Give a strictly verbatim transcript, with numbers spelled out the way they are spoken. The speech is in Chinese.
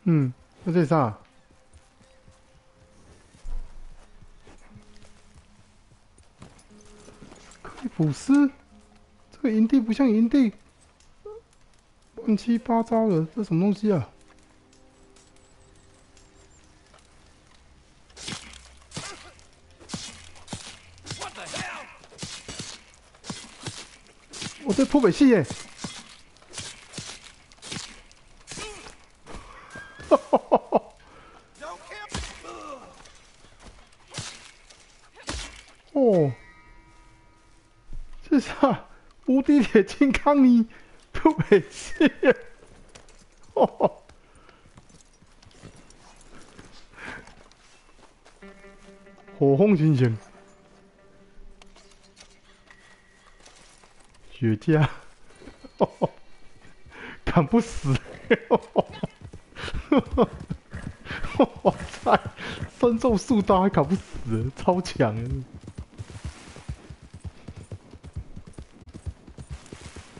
嗯，那这啥？克里普斯，这个营地不像营地，乱七八糟的，这什么东西啊？我在破北戏耶！哦，这下无敌铁金刚你破北戏耶！哦，火红星星，雪茄，砍不死！哇塞，身受数刀还砍不死，超强！